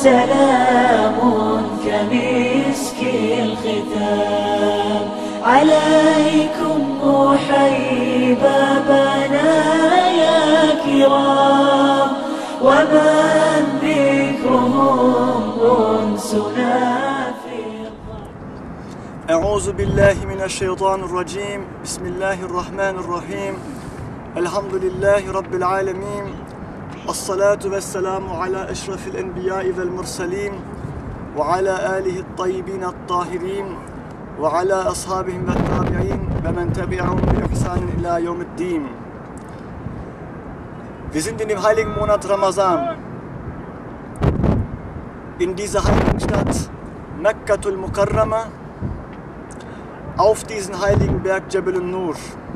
سلام كمسك الختام عليكم أحيي بابنا يا كرام ومن ذكرهم أنسنا في أعوذ بالله من الشيطان الرجيم بسم الله الرحمن الرحيم الحمد لله رب العالمين الصلاة والسلام على أشرف الأنبياء والمرسلين وعلى آله الطيبين الطاهرين وعلى أصحابهم والتابعين ومن تبعهم بإحسان إلى يوم الدين. Wir sind in dem heiligen Monat Ramazan, in dieser heiligen Stadt Mekkatul Mukarrama, auf diesen heiligen Berg Jabal Nur.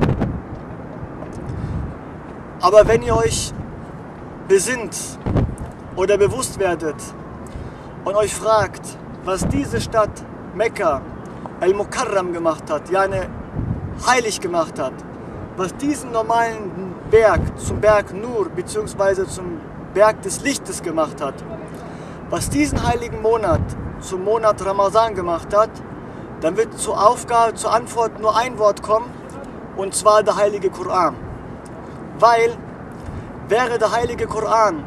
Aber wenn ihr euch besinnt oder bewusst werdet und euch fragt, was diese Stadt Mekka al-Mukarram gemacht hat, ja heilig gemacht hat, was diesen normalen Berg zum Berg Nur bzw. zum Berg des Lichtes gemacht hat, was diesen heiligen Monat zum Monat Ramazan gemacht hat, dann wird zur Antwort nur ein Wort kommen, und zwar der heilige Koran. Weil wäre der heilige Koran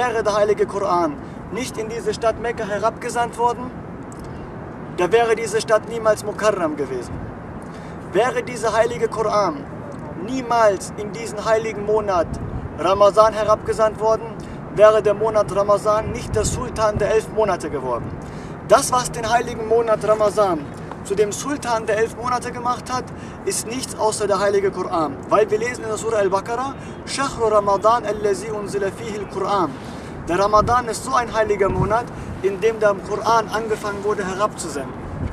nicht in diese Stadt Mekka herabgesandt worden, da wäre diese Stadt niemals Mukarram gewesen. Wäre dieser heilige Koran niemals in diesen heiligen Monat Ramazan herabgesandt worden, wäre der Monat Ramazan nicht der Sultan der 11 Monate geworden. Das, was den heiligen Monat Ramazan zu dem Sultan der 11 Monate gemacht hat, ist nichts außer der heilige Koran. Weil wir lesen in der Surah Al-Baqarah, Shahru Ramadan allazi unzila fihi al-Quran. Der Ramadan ist so ein heiliger Monat, in dem der Koran angefangen wurde herabzusenden.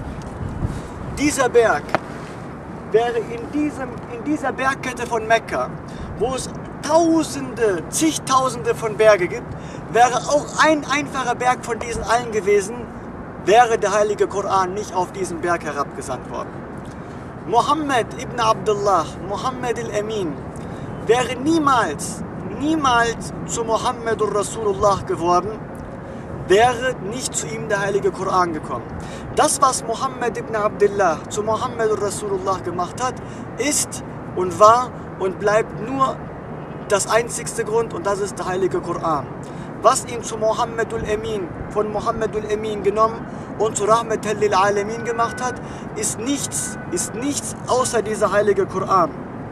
Dieser Berg wäre in dieser Bergkette von Mekka, wo es Tausende, zigtausende von Berge gibt, wäre auch ein einfacher Berg von diesen allen gewesen, wäre der heilige Koran nicht auf diesen Berg herabgesandt worden. Muhammad ibn Abdullah, Muhammad al-Amin, wäre niemals zu Muhammadur Rasulullah geworden, wäre nicht zu ihm der heilige Koran gekommen. Das, was Muhammad ibn Abdullah zu Muhammadur Rasulullah gemacht hat, ist und war und bleibt nur das einzigste Grund, und das ist der heilige Koran. Was ihn zu Muhammadul Amin, von Muhammadul Amin genommen und zu Rahmatal lil Alamin gemacht hat, ist nichts außer dieser heilige Koran.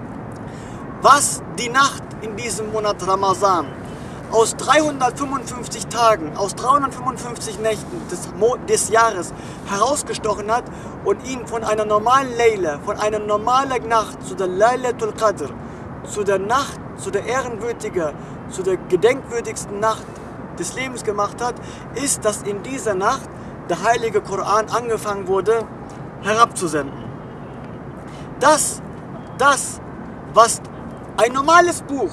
Was die Nacht in diesem Monat Ramazan aus 355 Tagen, aus 355 Nächten des Jahres herausgestochen hat und ihn von einer normalen Leila, von einer normalen Nacht zu der Laylatul Qadr, zu der Nacht, zu der ehrenwürdigen, zu der gedenkwürdigsten Nacht des Lebens gemacht hat, ist, dass in dieser Nacht der heilige Koran angefangen wurde herabzusenden. Das, was ein normales Buch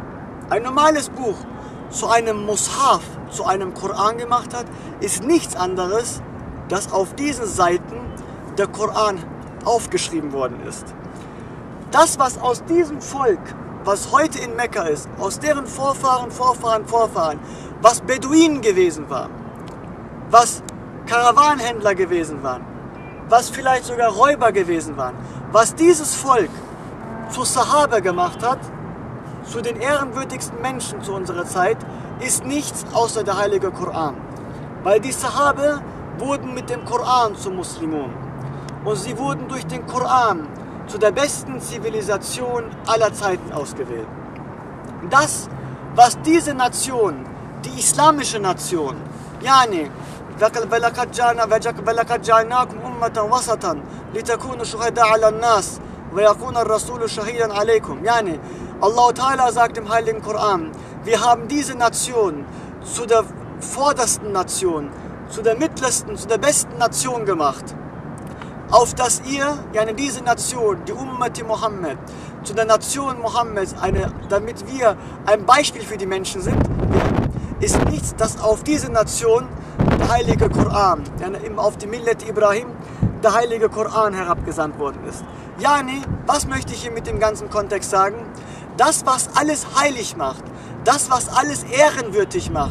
zu einem Mushaf, zu einem Koran gemacht hat, ist nichts anderes, dass auf diesen Seiten der Koran aufgeschrieben worden ist. Das, was aus diesem Volk, was heute in Mekka ist, aus deren Vorfahren, was Beduinen gewesen waren, was Karawanenhändler gewesen waren, was vielleicht sogar Räuber gewesen waren, was dieses Volk zu Sahaba gemacht hat, zu den ehrenwürdigsten Menschen zu unserer Zeit, ist nichts außer der heilige Koran. Weil die Sahaba wurden mit dem Koran zu Muslimen und sie wurden durch den Koran zu der besten Zivilisation aller Zeiten ausgewählt. Das, was diese Nation, die islamische Nation, yani وَلَقَدْ جَعَلْنَاكُمْ أُمَّةً وَسَطًا لِتَكُونُوا شُهَدَاءَ عَلَى النَّاسِ وَيَكُونَ الرَّسُولُ شَهِيدًا عَلَيْكُمْ. Yani, Allah Ta'ala sagt im heiligen Koran, wir haben diese Nation zu der vordersten Nation, zu der mittlersten, zu der besten Nation gemacht, auf dass ihr, yani diese Nation, die Ummati Muhammad, zu der Nation Mohammeds, damit wir ein Beispiel für die Menschen sind, ist nichts, dass auf diese Nation der heilige Koran, auf die Millet Ibrahim, der heilige Koran herabgesandt worden ist. Yani, was möchte ich hier mit dem ganzen Kontext sagen? Das, was alles heilig macht, das, was alles ehrenwürdig macht,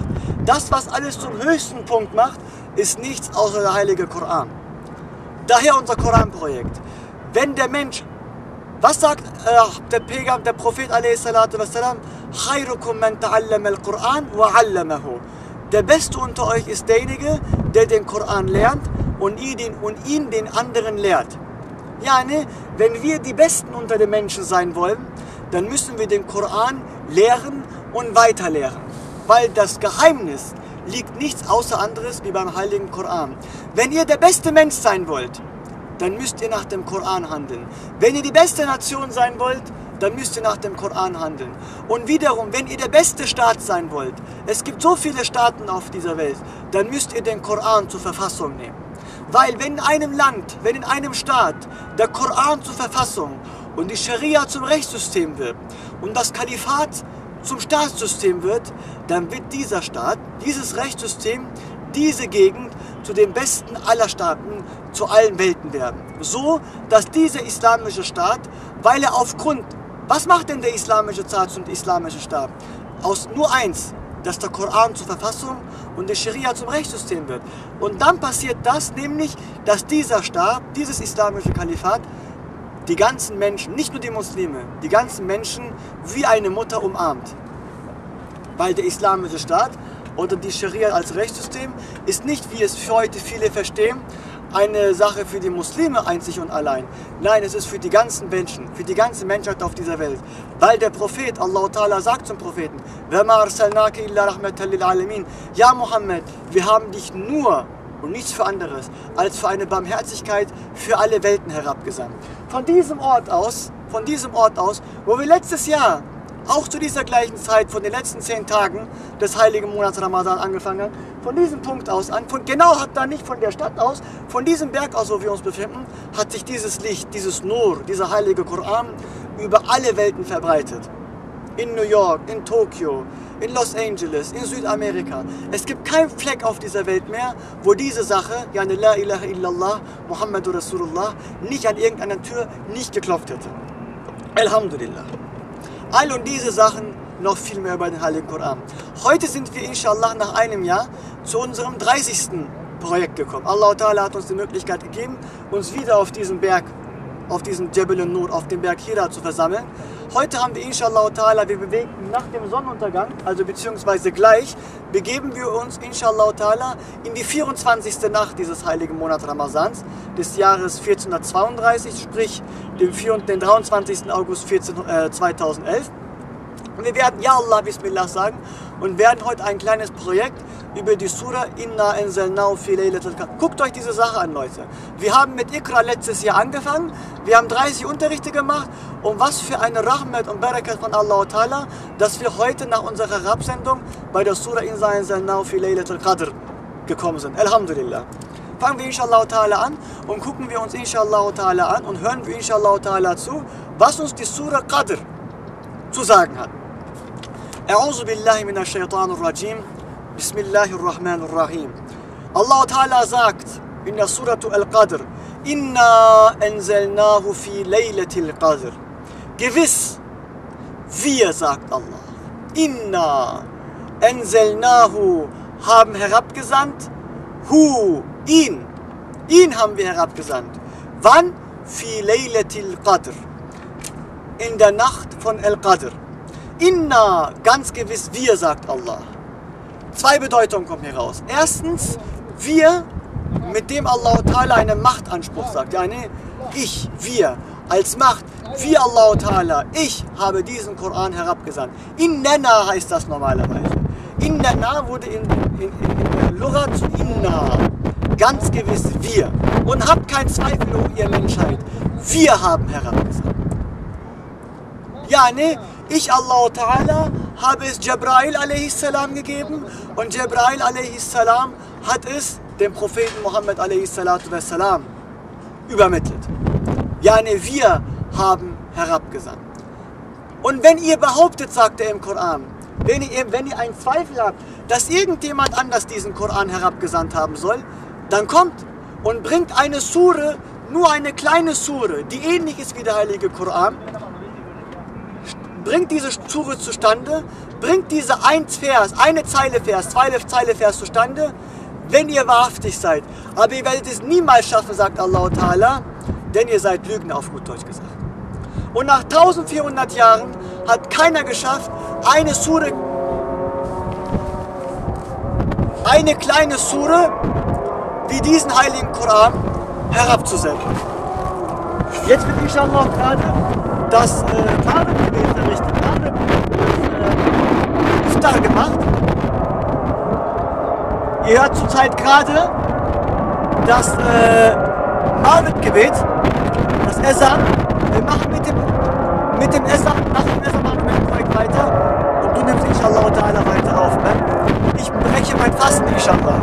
Das, was alles zum höchsten Punkt macht, ist nichts außer der heilige Koran. Daher unser Koranprojekt. Wenn der Mensch, was sagt der Prophet a.s.? Khairukum man ta'allama al-Quran wa 'allamahu. Der Beste unter euch ist derjenige, der den Koran lernt und ihn den anderen lehrt. Ja, ne? Wenn wir die Besten unter den Menschen sein wollen, dann müssen wir den Koran lehren und weiterlehren. Weil das Geheimnis liegt nichts außer anderes wie beim heiligen Koran. Wenn ihr der beste Mensch sein wollt, dann müsst ihr nach dem Koran handeln. Wenn ihr die beste Nation sein wollt, dann müsst ihr nach dem Koran handeln. Und wiederum, wenn ihr der beste Staat sein wollt, es gibt so viele Staaten auf dieser Welt, dann müsst ihr den Koran zur Verfassung nehmen. Weil wenn in einem Land, wenn in einem Staat der Koran zur Verfassung und die Scharia zum Rechtssystem wird und das Kalifat zum Staatssystem wird, dann wird dieser Staat, dieses Rechtssystem, diese Gegend zu den besten aller Staaten, zu allen Welten werden. So, dass dieser islamische Staat, weil er aufgrund, was macht denn der islamische Staat zum islamischen Staat? Aus nur eins, dass der Koran zur Verfassung und die Scharia zum Rechtssystem wird. Und dann passiert das, nämlich, dass dieser Staat, dieses islamische Kalifat, die ganzen Menschen, nicht nur die Muslime, die ganzen Menschen wie eine Mutter umarmt. Weil der islamische Staat oder die Scharia als Rechtssystem ist nicht, wie es für heute viele verstehen, eine Sache für die Muslime einzig und allein. Nein, es ist für die ganzen Menschen, für die ganze Menschheit auf dieser Welt. Weil der Prophet, Allah Ta'ala sagt zum Propheten, ja Muhammad, wir haben dich nur und nichts für anderes, als für eine Barmherzigkeit für alle Welten herabgesandt. Von diesem Ort aus, wo wir letztes Jahr, auch zu dieser gleichen Zeit, von den letzten 10 Tagen des heiligen Monats Ramadan angefangen haben, von diesem Punkt aus an, genau hat da nicht von der Stadt aus, von diesem Berg aus, wo wir uns befinden, hat sich dieses Licht, dieses Nur, dieser heilige Koran über alle Welten verbreitet. In New York, in Tokio, in Los Angeles, in Südamerika. Es gibt keinen Fleck auf dieser Welt mehr, wo diese Sache, yani La ilaha illallah, Muhammadur Rasulullah, nicht an irgendeiner Tür nicht geklopft hätte. Alhamdulillah. All und diese Sachen noch viel mehr über den heiligen Koran. Heute sind wir inshallah nach einem Jahr zu unserem 30. Projekt gekommen. Allah Ta'ala hat uns die Möglichkeit gegeben, uns wieder auf diesem Berg, auf diesem Jabal al-Nur, auf dem Berg Hira zu versammeln. Heute haben wir inshallah Ta'ala, wir bewegen nach dem Sonnenuntergang, also beziehungsweise gleich, begeben wir uns inshallah Ta'ala in die 24. Nacht dieses heiligen Monats Ramazans des Jahres 1432, sprich den 23. August 2011. Und wir werden Ja Allah Bismillah sagen und werden heute ein kleines Projekt über die Surah Inna anzalnahu fi laylatil Qadr. Guckt euch diese Sache an, Leute. Wir haben mit Iqra letztes Jahr angefangen, wir haben 30 Unterrichte gemacht und was für eine Rahmat und Barakat von Allah Ta'ala, dass wir heute nach unserer Herabsendung bei der Surah Inna anzalnahu fi laylatil Qadr gekommen sind. Alhamdulillah. Fangen wir inshallah Ta'ala an und gucken wir uns inshallah Ta'ala an und hören wir inshallah Ta'ala zu, was uns die Surah Qadr zu sagen hat. A'udhu billahi minash shaitanir rajim. Bismillahir rahmanir rahim. Allah Ta'ala sagt in der Surah Al-Qadr, Inna anzalnahu fi laylatil Qadr. Gewiss, wir, sagt Allah, Inna anzalnahu, haben herabgesandt, ihn haben wir herabgesandt. Wann? Fi laylatil Qadr. In der Nacht von Al-Qadr. Inna, ganz gewiss, wir, sagt Allah. 2 Bedeutungen kommen hier raus. Erstens, wir, mit dem Allah Ta'ala einen Machtanspruch sagt. Ja, ne? Ich, wir, als Macht. Wir, Allah Ta'ala, ich habe diesen Koran herabgesandt. Innana heißt das normalerweise. Innana wurde in der Lugha zu Inna. Ganz gewiss, wir. Und habt keinen Zweifel, o ihr Menschheit. Wir haben herabgesandt. Ja, ne? Ich, Allah Ta'ala, habe es Jibril a.s. gegeben und Jibril a.s. hat es dem Propheten Muhammad a.s. übermittelt. Ja, ne, wir haben herabgesandt. Und wenn ihr behauptet, sagt er im Koran, wenn ihr einen Zweifel habt, dass irgendjemand anders diesen Koran herabgesandt haben soll, dann kommt und bringt eine Sure, nur eine kleine Sure, die ähnlich ist wie der heilige Koran, bringt diese Sure zustande, bringt diese eine Zeile Vers, zwei Zeile Vers zustande, wenn ihr wahrhaftig seid. Aber ihr werdet es niemals schaffen, sagt Allah Ta'ala, denn ihr seid Lügner, auf gut Deutsch gesagt. Und nach 1400 Jahren hat keiner geschafft, eine kleine Sure wie diesen heiligen Koran herabzusetzen. Jetzt wird inshallah auch gerade das Maghrib-Gebet verrichtet. Maghrib Iftar gemacht. Ihr hört zurzeit gerade das Maghrib-Gebet, das Esan. Wir machen mit dem Esan, nach dem Esan machen wir mit dem Projekt weiter und du nimmst inshallah ta'ala weiter auf. Ne? Ich breche mein Fasten inshallah.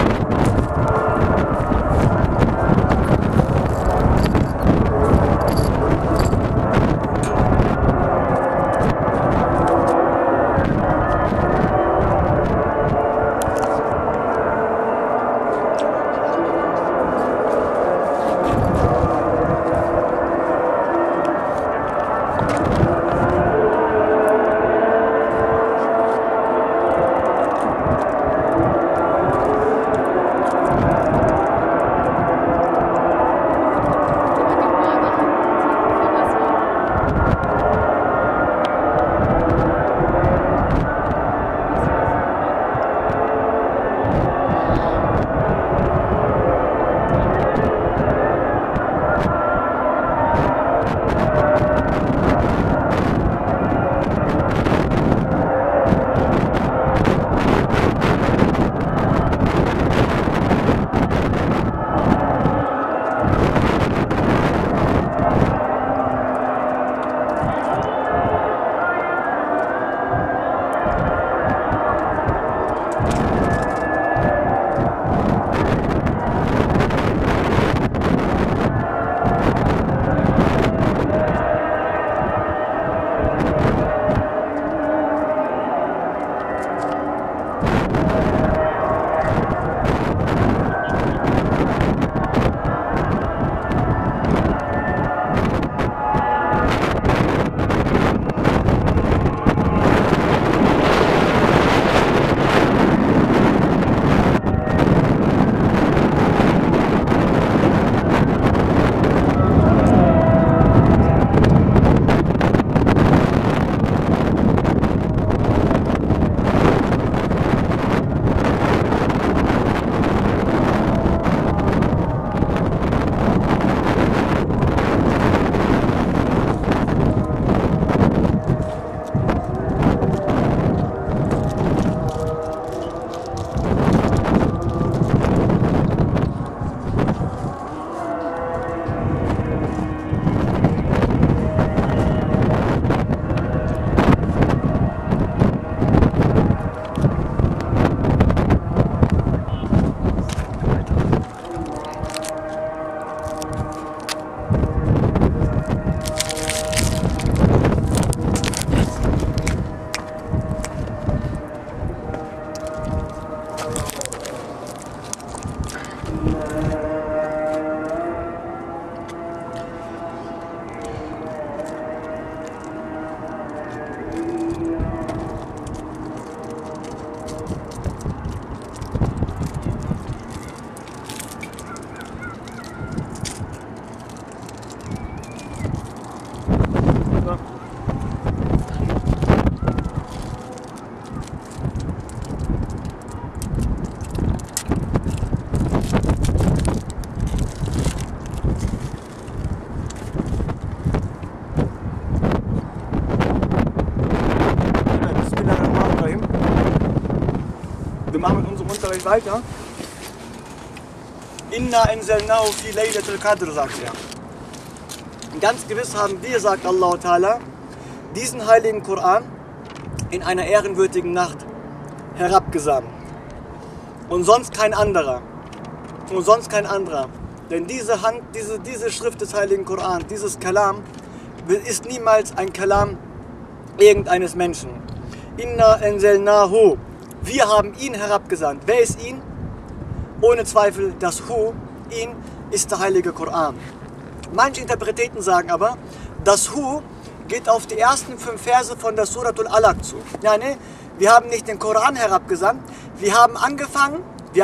Wir machen mit unserem Unterricht weiter. Inna anzalnahu fi laylatil qadr, sagt er. Und ganz gewiss haben wir, sagt Allah Ta'ala, diesen heiligen Koran in einer ehrenwürdigen Nacht herabgesandt. Und sonst kein anderer. Und sonst kein anderer. Denn diese Schrift des heiligen Koran, dieses Kalam, ist niemals ein Kalam irgendeines Menschen. Inna anzalnahu. Wir haben ihn herabgesandt. Wer ist ihn? Ohne Zweifel das Hu, ihn, ist der heilige Koran. Manche Interpreten sagen aber, das Hu geht auf die ersten 5 Verse von der Suratul Alaq zu. Ja, ne? Wir haben nicht den Koran herabgesandt, wir haben angefangen,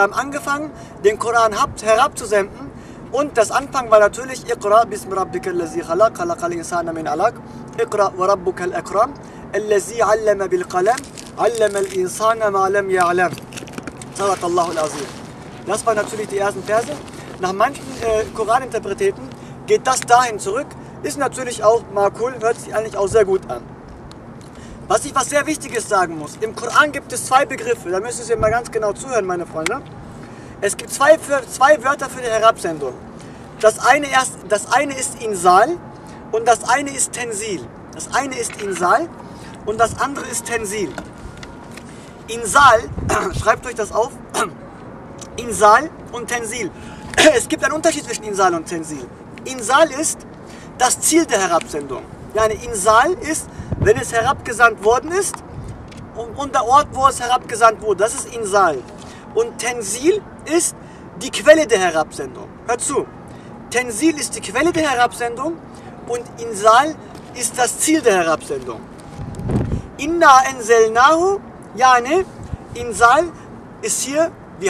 den Koran herabzusenden. Und das Anfang war natürlich Iqra bismi rabbika allazi khalaq, khalaqal insana min alaq, Iqra wa rabbukal akram, allazi allama bil qalam, allama al insana ma lam ya'lam. Sadaqallahul azim. Das waren natürlich die ersten Verse. Nach manchen Koraninterpreten geht das dahin zurück. Ist natürlich auch Makul, hört sich eigentlich auch sehr gut an. Was ich was sehr Wichtiges sagen muss, im Koran gibt es 2 Begriffe, da müssen Sie mal ganz genau zuhören, meine Freunde. Es gibt zwei Wörter für die Herabsendung. Das eine ist Insal und das eine ist Tenzil. Das eine ist Insal und das andere ist Tenzil. Insal, schreibt euch das auf, Insal und Tenzil. Es gibt einen Unterschied zwischen Insal und Tenzil. Insal ist das Ziel der Herabsendung. Ja, eine Insal ist, wenn es herabgesandt worden ist und der Ort, wo es herabgesandt wurde, das ist Insal. Und Tenzil ist die Quelle der Herabsendung. Hört zu, Tenzil ist die Quelle der Herabsendung und Insal ist das Ziel der Herabsendung. Inna enzelnahu, yani Insal ist hier, wir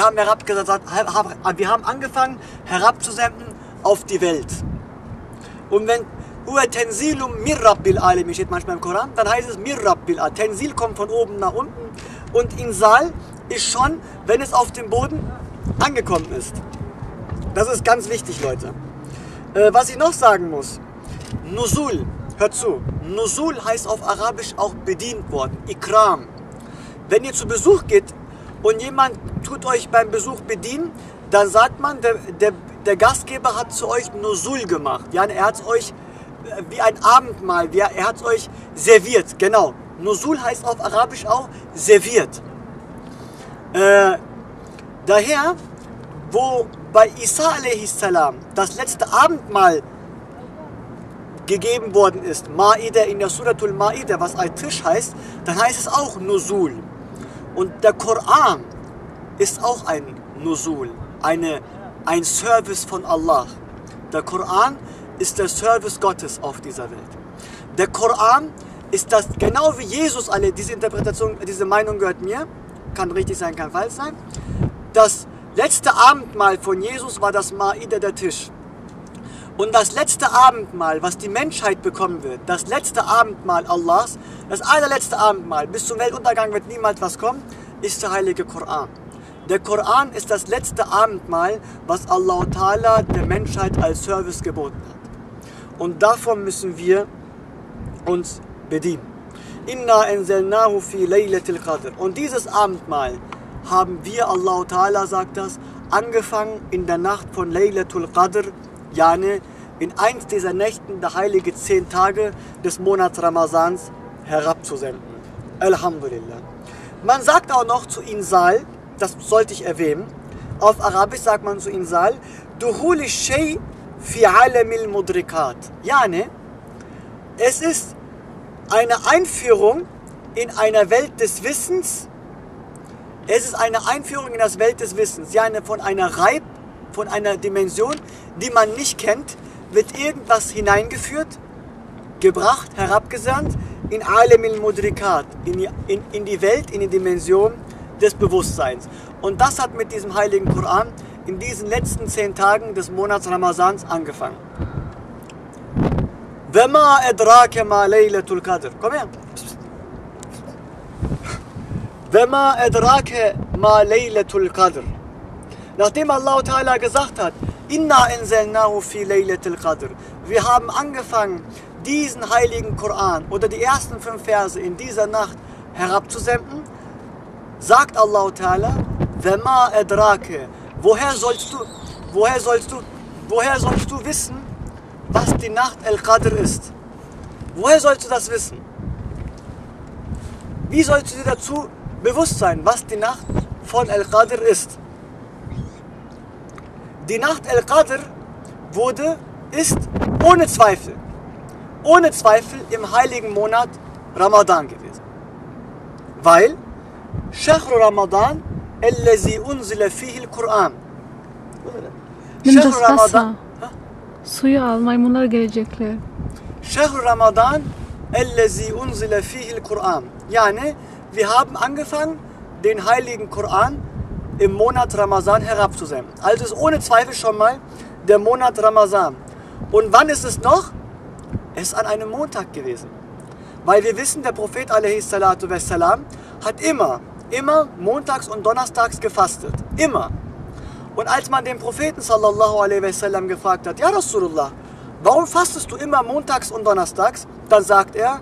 haben angefangen herabzusenden auf die Welt. Und wenn Huwa Tenzilum mir Rabbil Alamin steht manchmal im Koran, dann heißt es mir Rabbil Alamin. Tenzil kommt von oben nach unten und Insal ist schon, wenn es auf dem Boden angekommen ist. Das ist ganz wichtig, Leute. Was ich noch sagen muss, Nuzul, hört zu, Nuzul heißt auf Arabisch auch bedient worden, Ikram. Wenn ihr zu Besuch geht und jemand tut euch beim Besuch bedienen, dann sagt man, der Gastgeber hat zu euch Nuzul gemacht. Ja, er hat es euch wie ein Abendmahl, er hat es euch serviert, genau. Nuzul heißt auf Arabisch auch serviert. Daher, wo bei Isa a.s. das letzte Abendmahl gegeben worden ist, Ma'idah in der Suratul Ma'idah, was ein Tisch heißt, dann heißt es auch Nuzul. Und der Koran ist auch ein Nuzul, ein Service von Allah. Der Koran ist der Service Gottes auf dieser Welt. Der Koran ist das, genau wie Jesus, diese Interpretation, diese Meinung gehört mir, kann richtig sein, kann falsch sein. Das letzte Abendmahl von Jesus war das Ma'idah, der Tisch. Und das letzte Abendmahl, was die Menschheit bekommen wird, das letzte Abendmahl Allahs, das allerletzte Abendmahl, bis zum Weltuntergang wird niemals was kommen, ist der heilige Koran. Der Koran ist das letzte Abendmahl, was Allah Ta'ala der Menschheit als Service geboten hat. Und davon müssen wir uns bedienen. Inna enzelnahu fi laylatil qadr. Und dieses Abendmahl haben wir, Allah Ta'ala sagt das, angefangen in der Nacht von Laylatul Qadr, yani in eins dieser Nächten, der heilige 10 Tage des Monats Ramazans herabzusenden. Alhamdulillah. Man sagt auch noch zu Insal, das sollte ich erwähnen, auf Arabisch sagt man zu Insal, Duhuli Shay fi alamil mudrikat. Yani, es ist eine Einführung in einer Welt des Wissens. Es ist eine Einführung in das Welt des Wissens. Yani von einer Reib, von einer Dimension, die man nicht kennt, wird irgendwas hineingeführt, gebracht, herabgesandt in alamil mudrikat, in die Welt, in die Dimension des Bewusstseins. Und das hat mit diesem heiligen Koran in diesen letzten 10 Tagen des Monats Ramazans angefangen. Wama adraka ma laylatul qadr. Komm her. Wama adraka ma laylatul qadr. Nachdem Allah Ta'ala gesagt hat, Inna enzelnahu fi laylatil qadr. Wir haben angefangen, diesen heiligen Koran oder die ersten 5 Verse in dieser Nacht herabzusenden, sagt Allah Ta'ala, Wama adrake, woher sollst du wissen, was die Nacht Al-Qadr ist? Woher sollst du das wissen? Wie sollst du dir dazu bewusst sein, was die Nacht von Al-Qadr ist? Die Nacht Al-Qadr ist ohne Zweifel im heiligen Monat Ramadan gewesen. Weil Shahr Ramadan allazi unzila fihi al-Quran. Suyu al, maymunlar gelecekler. Shahr Ramadan الذي أنزل فيه القرآن. Yani, wir haben angefangen, den heiligen Koran im Monat Ramazan herabzusenden. Also ist ohne Zweifel schon mal der Monat Ramazan. Und wann ist es noch? Es ist an einem Montag gewesen. Weil wir wissen, der Prophet a.s. hat immer montags und donnerstags gefastet. Immer. Und als man den Propheten sallallahu alaihi wasallam gefragt hat, ja Rasulullah, warum fastest du immer montags und donnerstags? Dann sagt er,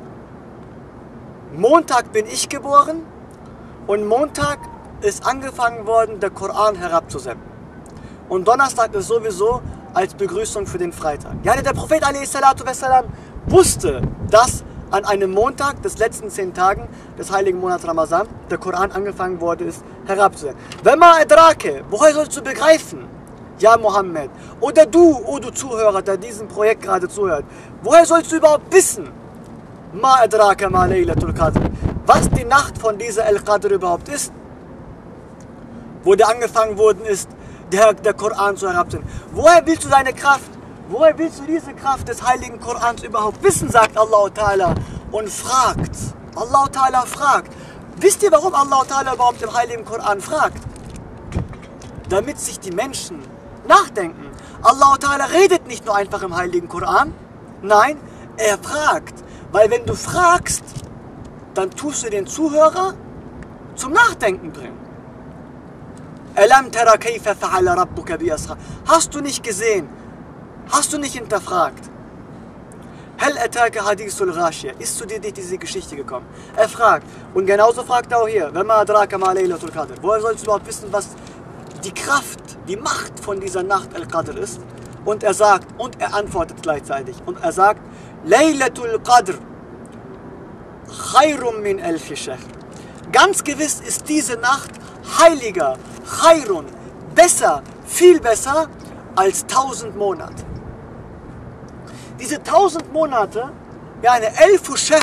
Montag bin ich geboren und Montag ist angefangen worden, der Koran herabzusenden. Und Donnerstag ist sowieso als Begrüßung für den Freitag. Ja, der Prophet a.s. wusste, dass an einem Montag des letzten 10 Tagen des heiligen Monats Ramazan der Koran angefangen worden ist, herabzusenden. Wema adrake, woher sollst du begreifen, ja Mohammed, oder du, o du Zuhörer, der diesem Projekt gerade zuhört, woher sollst du überhaupt wissen, ma adrake ma Laylatul Qadr, was die Nacht von dieser Al-Qadr überhaupt ist, wo der angefangen worden ist, der Koran zu herabsenden. Woher willst du deine Kraft? Woher willst du diese Kraft des heiligen Korans überhaupt wissen, sagt Allah Ta'ala und fragt. Allah Ta'ala fragt. Wisst ihr, warum Allah Ta'ala überhaupt im heiligen Koran fragt? Damit sich die Menschen nachdenken. Allah Ta'ala redet nicht nur einfach im heiligen Koran, nein, er fragt. Weil wenn du fragst, dann tust du den Zuhörer zum Nachdenken bringen. Alam tara kayfa fa'ala rabbuka bi ashab. Hast du nicht gesehen? Hast du nicht hinterfragt? Hal ataka hadithul ghashiya. Ist zu dir nicht diese Geschichte gekommen? Er fragt. Und genauso fragt er auch hier. Wama adraka ma laylatul qadr. Woher sollst du überhaupt wissen, was die Kraft, die Macht von dieser Nacht Al-Qadr ist? Und er sagt, und er antwortet gleichzeitig. Und er sagt, Laylatul Qadr Khairum min alfi shahr. Ganz gewiss ist diese Nacht heiliger, Khairun, besser, viel besser als 1000 Monate. Diese 1000 Monate, ja, eine Elfu Shahr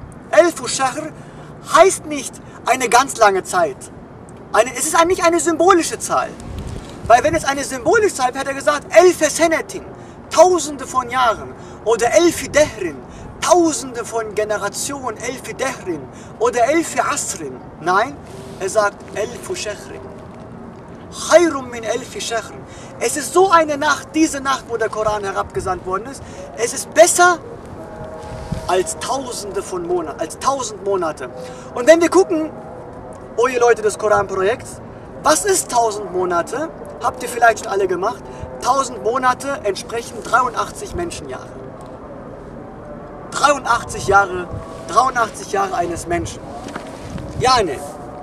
heißt nicht eine ganz lange Zeit. Es ist eigentlich eine symbolische Zahl. Weil wenn es eine symbolische Zahl wäre, hätte er gesagt, Elfe Senetin, Tausende von Jahren, oder Elfi Dehrin, Tausende von Generationen, Elfi Dehrin, oder Elfi Asrin. Nein, er sagt Elfu Shahrin. Khairum min Elfi Shahrin. Es ist so eine Nacht, diese Nacht, wo der Koran herabgesandt worden ist, es ist besser als Tausende von Monaten, als 1000 Monate. Und wenn wir gucken, oh ihr Leute des Koran-Projekts, was ist 1000 Monate? Habt ihr vielleicht schon alle gemacht? 1000 Monate entsprechen 83 Menschenjahre. 83 Jahre eines Menschen. Ja, ne.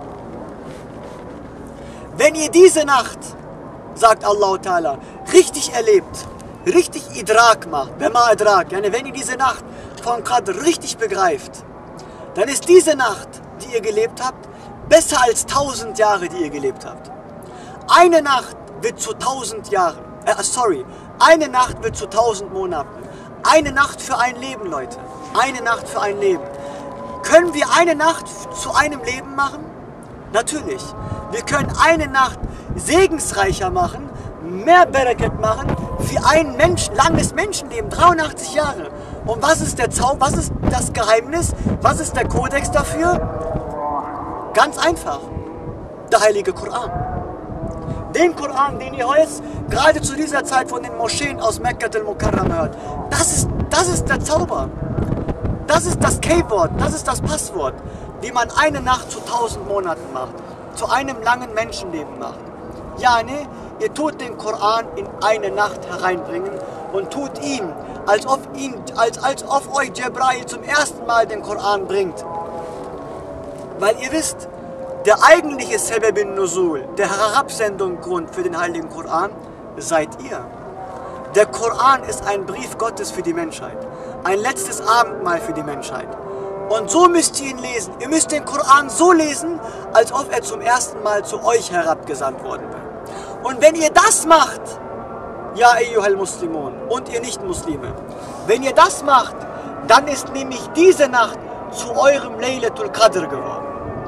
Wenn ihr diese Nacht, sagt Allah Ta'ala, richtig erlebt, richtig Idrak macht, Bema Idrak, ja, ne, wenn ihr diese Nacht von Qadr richtig begreift, dann ist diese Nacht, die ihr gelebt habt, besser als 1000 Jahre, die ihr gelebt habt. Eine Nacht wird zu 1000 Jahren. Eine Nacht wird zu 1000 Monaten. Eine Nacht für ein Leben, Leute. Eine Nacht für ein Leben. Können wir eine Nacht zu einem Leben machen? Natürlich. Wir können eine Nacht segensreicher machen, mehr Barakat machen, für ein langes Menschenleben, 83 Jahre. Und was ist der Zauber, was ist das Geheimnis, was ist der Kodex dafür? Ganz einfach, der heilige Koran. Den Koran, den ihr heute gerade zu dieser Zeit von den Moscheen aus Mekka al-Mukarram hört, das ist der Zauber. Das ist das Codewort, das ist das Passwort, wie man eine Nacht zu 1000 Monaten macht, zu einem langen Menschenleben macht. Ja, ne, ihr tut den Koran in eine Nacht hereinbringen und tut ihn, als ob euch Jibrail zum ersten Mal den Koran bringt. Weil ihr wisst, der eigentliche Sebebin Nuzul, der Herabsendungsgrund für den heiligen Koran, seid ihr. Der Koran ist ein Brief Gottes für die Menschheit, ein letztes Abendmahl für die Menschheit. Und so müsst ihr ihn lesen. Ihr müsst den Koran so lesen, als ob er zum ersten Mal zu euch herabgesandt worden wäre. Und wenn ihr das macht, ja ayyuhal Muslimun und ihr Nicht-Muslime, wenn ihr das macht, dann ist nämlich diese Nacht zu eurem Laylatul Qadr geworden.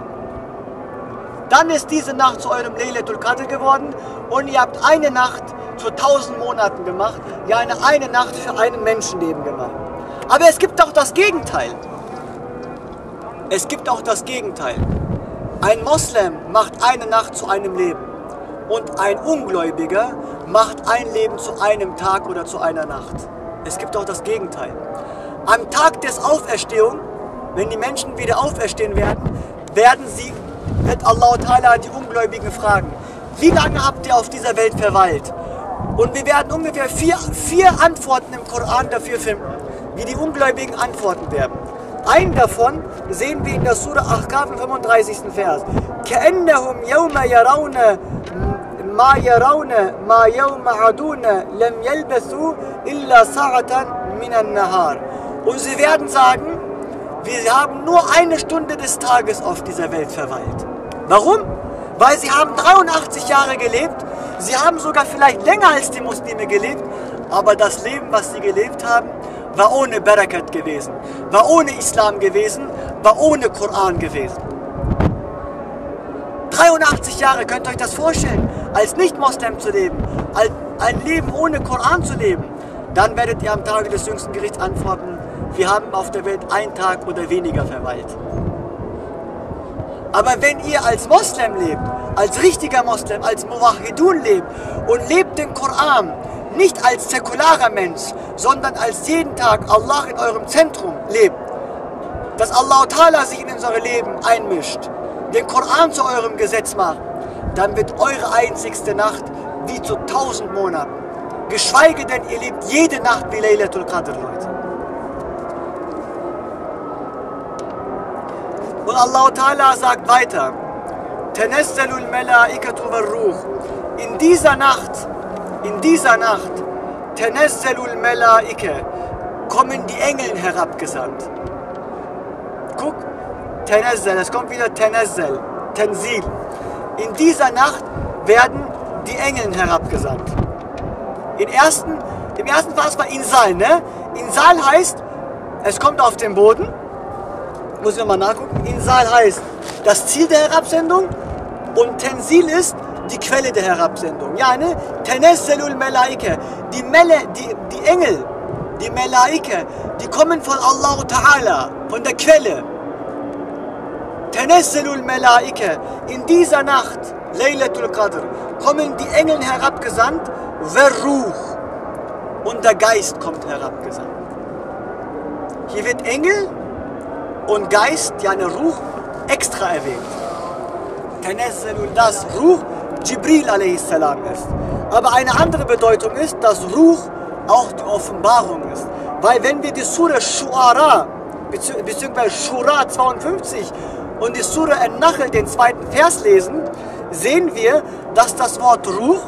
Dann ist diese Nacht zu eurem Laylatul Qadr geworden und ihr habt eine Nacht zu 1000 Monaten gemacht, ja eine Nacht für ein Menschenleben gemacht. Aber es gibt auch das Gegenteil. Es gibt auch das Gegenteil. Ein Moslem macht eine Nacht zu einem Leben und ein Ungläubiger macht ein Leben zu einem Tag oder zu einer Nacht. Es gibt auch das Gegenteil. Am Tag des Auferstehung, wenn die Menschen wieder auferstehen werden, wird Allah Ta'ala die Ungläubigen fragen, wie lange habt ihr auf dieser Welt verweilt? Und wir werden ungefähr vier Antworten im Koran dafür finden, wie die Ungläubigen antworten werden. Einen davon sehen wir in der Surah Ahqaf im 35. Vers. كَأَنَّهُمْ يَوْمَ يَرَوْنَ مَا يَوْمَ عَدُونَ لَمْ يَلْبَثُوا إِلَّا سَاعَةً مِنَ النَّهَارِ. Und sie werden sagen, wir haben nur eine Stunde des Tages auf dieser Welt verweilt. Warum? Weil sie haben 83 Jahre gelebt, sie haben sogar vielleicht länger als die Muslime gelebt, aber das Leben, was sie gelebt haben, war ohne Barakat gewesen, war ohne Islam gewesen, war ohne Koran gewesen. 83 Jahre, könnt ihr euch das vorstellen, als Nicht-Moslem zu leben, ein Leben ohne Koran zu leben, dann werdet ihr am Tage des jüngsten Gerichts antworten, wir haben auf der Welt einen Tag oder weniger verweilt. Aber wenn ihr als Moslem lebt, als richtiger Moslem, als Muwahhidun lebt und lebt den Koran, nicht als säkularer Mensch, sondern als jeden Tag Allah in eurem Zentrum lebt, dass Allah Ta'ala sich in unser Leben einmischt, den Koran zu eurem Gesetz macht, dann wird eure einzigste Nacht wie zu 1000 Monaten. Geschweige denn, ihr lebt jede Nacht wie Laylatul Qadr, Leute. Und Allah Ta'ala sagt weiter, Tanazzalul Malaikatu war-Ruh. In dieser Nacht, Tanazzalul Malaika, kommen die Engel herabgesandt. Guck, Tanazzal, es kommt wieder Tanazzal, Tanzil. In dieser Nacht werden die Engel herabgesandt. Im ersten Vers war Insal, ne? Insal heißt, es kommt auf den Boden. Muss ich mal nachgucken. Insal heißt das Ziel der Herabsendung und Tanzil ist die Quelle der Herabsendung. Ja, ne? Tanazzalul Malaika. Die Engel, die Malaika, die kommen von Allah Ta'ala, von der Quelle. Tanazzalul Malaika. In dieser Nacht, Laylatul Qadr, kommen die Engel herabgesandt, war-Ruh. Und der Geist kommt herabgesandt. Hier wird Engel und Geist, ja eine Ruh, extra erwähnt. Tanazzalul, das Ruh Jibril a.s. ist. Aber eine andere Bedeutung ist, dass Ruh auch die Offenbarung ist. Weil wenn wir die Surah Shu'ara, beziehungsweise Shura 52 und die Surah An-Nahl, den zweiten Vers lesen, sehen wir, dass das Wort Ruh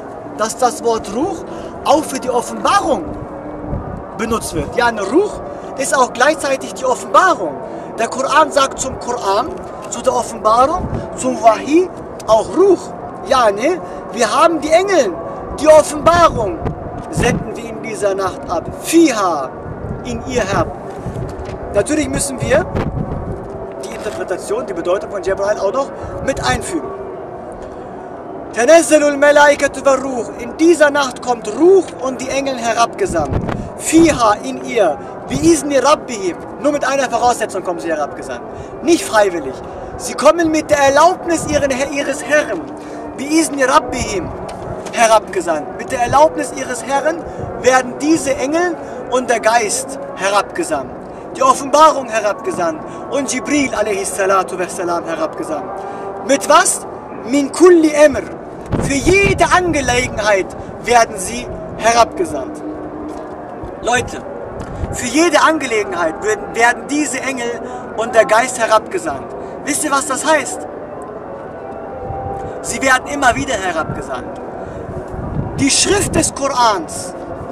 auch für die Offenbarung benutzt wird. Ja, eine Ruh ist auch gleichzeitig die Offenbarung. Der Koran sagt zum Koran, zu der Offenbarung, zum Wahi, auch Ruh. Ja, ne? Wir haben die Engel, die Offenbarung senden wir in dieser Nacht ab. Fiha, in ihr Herr. Natürlich müssen wir die Interpretation, die Bedeutung von Jibril auch noch mit einfügen. Tanazzalul Malaikatu war-Ruh. In dieser Nacht kommt Ruh und die Engel herabgesandt. Fiha, in ihr. Bi'izni Rabbihim. Nur mit einer Voraussetzung kommen sie herabgesandt. Nicht freiwillig. Sie kommen mit der Erlaubnis ihres Herrn. Bi'izni Rabbihim herabgesandt. Mit der Erlaubnis ihres Herrn werden diese Engel und der Geist herabgesandt. Die Offenbarung herabgesandt und Jibril a.s. herabgesandt. Mit was? Min kulli Amr. Für jede Angelegenheit werden sie herabgesandt. Leute, für jede Angelegenheit werden diese Engel und der Geist herabgesandt. Wisst ihr, was das heißt? Sie werden immer wieder herabgesandt. Die Schrift des Korans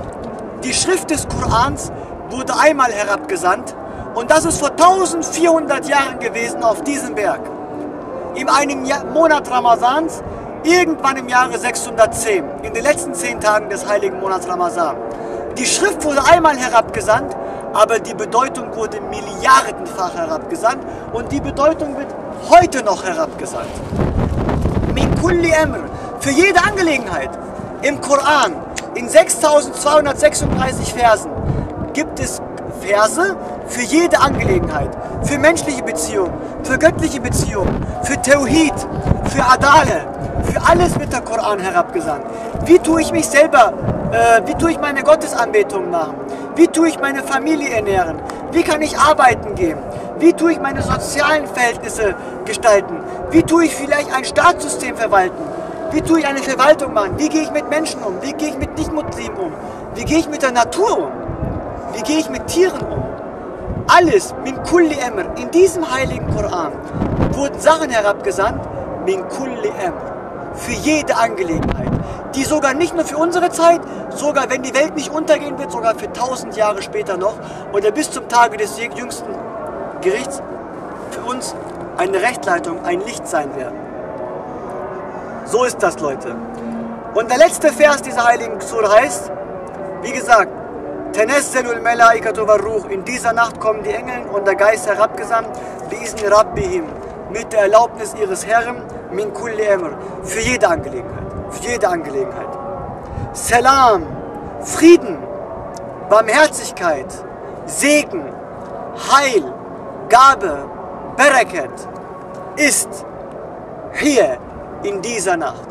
wurde einmal herabgesandt und das ist vor 1400 Jahren gewesen auf diesem Berg. In einem Monat Ramazans, irgendwann im Jahre 610, in den letzten 10 Tagen des heiligen Monats Ramazan. Die Schrift wurde einmal herabgesandt, aber die Bedeutung wurde milliardenfach herabgesandt und die Bedeutung wird heute noch herabgesandt. Min kulli Amr, für jede Angelegenheit. Im Koran, in 6236 Versen, gibt es Verse für jede Angelegenheit, für menschliche Beziehungen, für göttliche Beziehungen, für Tawhid, für Adale, für alles wird der Koran herabgesandt. Wie tue ich mich selber, wie tue ich meine Gottesanbetung machen? Wie tue ich meine Familie ernähren? Wie kann ich arbeiten gehen? Wie tue ich meine sozialen Verhältnisse gestalten? Wie tue ich vielleicht ein Staatssystem verwalten? Wie tue ich eine Verwaltung machen? Wie gehe ich mit Menschen um? Wie gehe ich mit Nicht-Muslimen um? Wie gehe ich mit der Natur um? Wie gehe ich mit Tieren um? Alles, min kulli emr. In diesem heiligen Koran wurden Sachen herabgesandt, min kulli emr. Für jede Angelegenheit. Die sogar nicht nur für unsere Zeit, sogar wenn die Welt nicht untergehen wird, sogar für 1000 Jahre später noch oder bis zum Tage des jüngsten Gerichts für uns eine Rechtleitung, ein Licht sein werden. So ist das, Leute. Und der letzte Vers dieser heiligen Surah heißt, wie gesagt, Tanazzelul Malaikatu war-Ruh. In dieser Nacht kommen die Engel und der Geist herabgesandt, bi'izni Rabbihim, mit der Erlaubnis ihres Herrn, min kulli emr, für jede Angelegenheit. Für jede Angelegenheit. Salam, Frieden, Barmherzigkeit, Segen, Heil, Gabe, Barakat ist hier in dieser Nacht.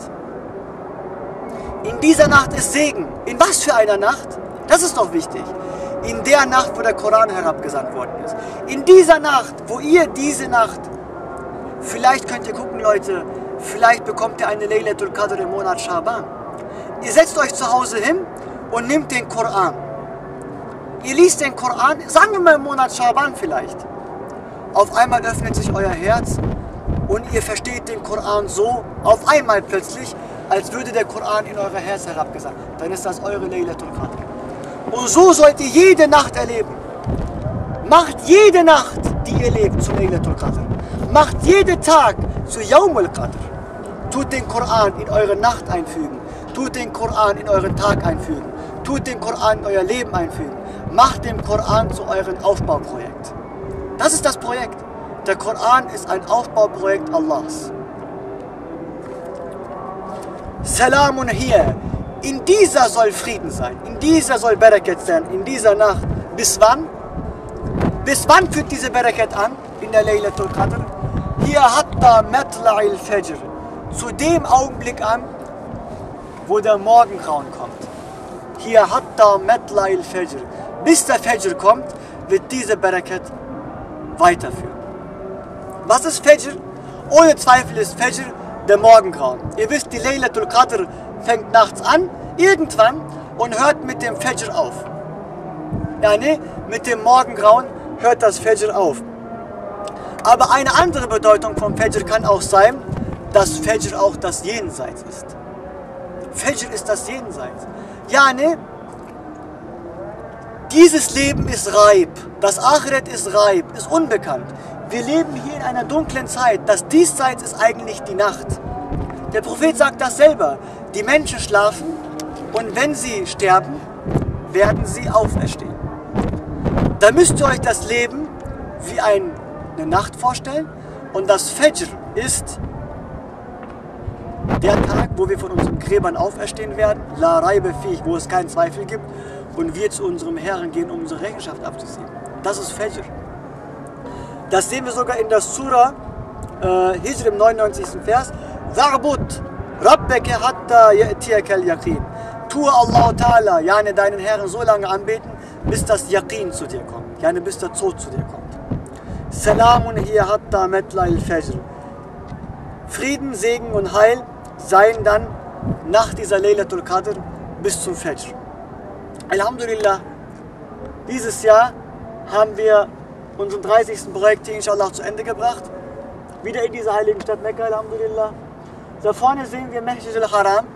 In dieser Nacht ist Segen. In was für einer Nacht? Das ist doch wichtig. In der Nacht, wo der Koran herabgesandt worden ist. In dieser Nacht, wo ihr diese Nacht, vielleicht könnt ihr gucken, Leute, vielleicht bekommt ihr eine Laylatul Qadr im Monat Schaban. Ihr setzt euch zu Hause hin und nehmt den Koran. Ihr liest den Koran, sagen wir mal im Monat Schaban vielleicht. Auf einmal öffnet sich euer Herz und ihr versteht den Koran so, auf einmal plötzlich, als würde der Koran in euer Herz herabgesandt. Dann ist das eure Laylatul Qadr. Und so sollt ihr jede Nacht erleben. Macht jede Nacht, die ihr lebt, zu Laylatul Qadr. Macht jeden Tag zu Yawmul Qadr. Tut den Koran in eure Nacht einfügen. Tut den Koran in euren Tag einfügen. Tut den Koran in euer Leben einfügen. Macht den Koran zu eurem Aufbauprojekt. Das ist das Projekt. Der Koran ist ein Aufbauprojekt Allahs. Salamun hier. In dieser soll Frieden sein. In dieser soll Barakat sein. In dieser Nacht. Bis wann? Bis wann führt diese Barakat an? In der Laylatul Qadr. Hier hatta matla'il Fajr. Zu dem Augenblick an, wo der Morgengrauen kommt. Hier hatta matla'il Fajr. Bis der Fajr kommt, wird diese Barakat weiterführen. Was ist Fajr? Ohne Zweifel ist Fajr der Morgengrauen. Ihr wisst, die Laylatul Qadr fängt nachts an, irgendwann, und hört mit dem Fajr auf. Ja, ne? Mit dem Morgengrauen hört das Fajr auf. Aber eine andere Bedeutung vom Fajr kann auch sein, dass Fajr auch das Jenseits ist. Fajr ist das Jenseits. Ja, ne? Dieses Leben ist Reib. Das Akhirat ist Reib, ist unbekannt. Wir leben hier in einer dunklen Zeit. Das Diesseits ist eigentlich die Nacht. Der Prophet sagt das selber. Die Menschen schlafen und wenn sie sterben, werden sie auferstehen. Da müsst ihr euch das Leben wie eine Nacht vorstellen. Und das Fajr ist der Tag, wo wir von unseren Gräbern auferstehen werden. La Raibe fih, wo es keinen Zweifel gibt. Und wir zu unserem Herrn gehen, um unsere Rechenschaft abzusehen. Das ist Fajr. Das sehen wir sogar in der Surah Hijr im 99. Vers. Wa'bud rabbaka hatta ya'tiyakal yaqin. Tue Allah Ta'ala, jane deinen Herrn so lange anbeten, bis das Yaqin zu dir kommt. Jane bis der Tod zu dir kommt. Salamun hiya hatta matla'il Fajr. Frieden, Segen und Heil seien dann nach dieser Laylatul Qadr bis zum Fajr. Alhamdulillah, dieses Jahr haben wir unseren 30. Projekt hier inshallah zu Ende gebracht. Wieder in dieser heiligen Stadt Mekka, Alhamdulillah. Da vorne sehen wir Masjid al-Haram.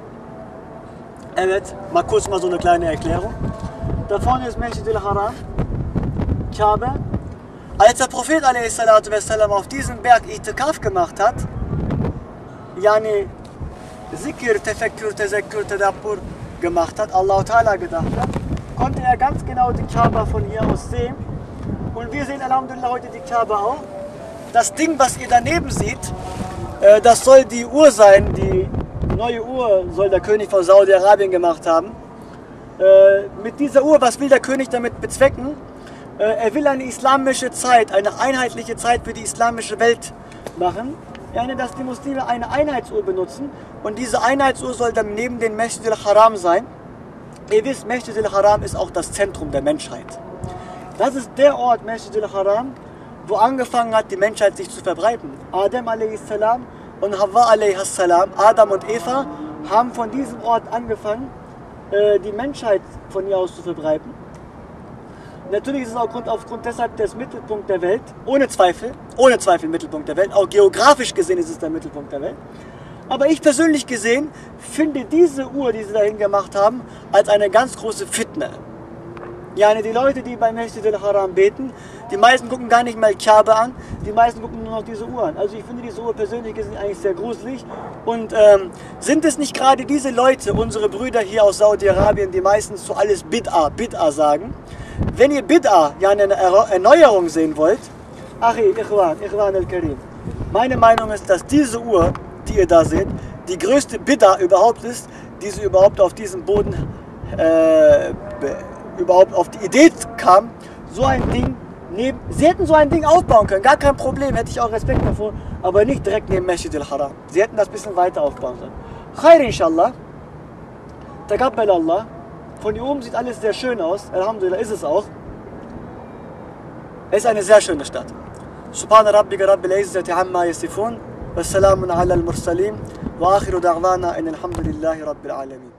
Mal kurz so eine kleine Erklärung. Da vorne ist Masjid al-Haram, Kaaba. Als der Prophet a.s. auf diesem Berg Itikaf gemacht hat, yani Zikr, Tefekkur, Tezekkur, Tadabbur gemacht hat, Allah Ta'ala gedacht hat, konnte er ganz genau die Kaaba von hier aus sehen. Und wir sehen Alhamdulillah heute die Kaaba auch. Das Ding, was ihr daneben seht, das soll die Uhr sein, die neue Uhr soll der König von Saudi-Arabien gemacht haben. Mit dieser Uhr, was will der König damit bezwecken? er will eine islamische Zeit, eine einheitliche Zeit für die islamische Welt machen. Dass die Muslime eine Einheitsuhr benutzen und diese Einheitsuhr soll dann neben den Masjid al-Haram sein. Ihr wisst, Masjid al-Haram ist auch das Zentrum der Menschheit. Das ist der Ort, Masjid al-Haram, wo angefangen hat, die Menschheit sich zu verbreiten. Adam a.s. und Hawa a.s. Adam und Eva haben von diesem Ort angefangen, die Menschheit von hier aus zu verbreiten. Natürlich ist es auch aufgrund deshalb der Mittelpunkt der Welt, ohne Zweifel Mittelpunkt der Welt, auch geografisch gesehen ist es der Mittelpunkt der Welt. Aber ich persönlich gesehen finde diese Uhr, die sie dahin gemacht haben, als eine ganz große Fitne. Die Leute, die beim Masjid al-Haram beten, die meisten gucken gar nicht mal Kaaba an, die meisten gucken nur noch diese Uhr an. Also ich finde diese Uhr persönlich gesehen eigentlich sehr gruselig. Und sind es nicht gerade diese Leute, unsere Brüder hier aus Saudi-Arabien, die meistens zu alles Bid'a sagen? Wenn ihr Bid'a, eine Erneuerung sehen wollt, Ikhwan al-Karim, meine Meinung ist, dass diese Uhr, die ihr da seht, die größte Bid'a überhaupt ist, die sie überhaupt auf diesem Boden überhaupt auf die Idee kam, so ein Ding sie hätten so ein Ding aufbauen können, gar kein Problem, hätte ich auch Respekt davor, aber nicht direkt neben Masjid al-Haram. Sie hätten das ein bisschen weiter aufbauen sollen. Khair inshallah, Taqabbal Allah. Von hier oben sieht alles sehr schön aus, Alhamdulillah ist es auch. Es ist eine sehr schöne Stadt. Subhana rabbika rabbil izzati amma yasifun, wassalamun ala al-mursalin, wa akhiru da'wana in alhamdulillahi rabbil alamin.